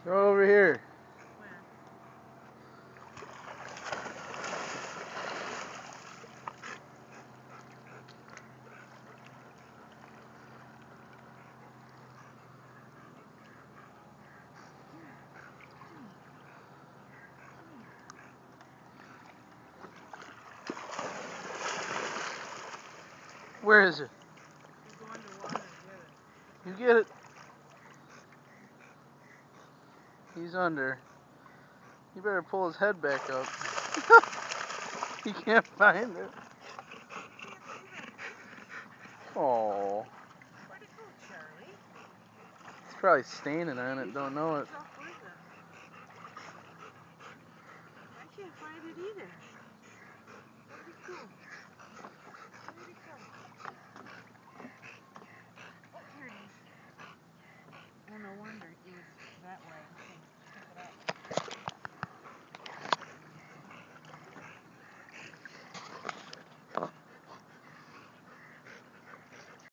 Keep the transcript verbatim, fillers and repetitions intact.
Throw over here. Where is it? You get it. He's under. You better pull his head back up. He can't find it. Oh. He's probably standing on it, don't know it.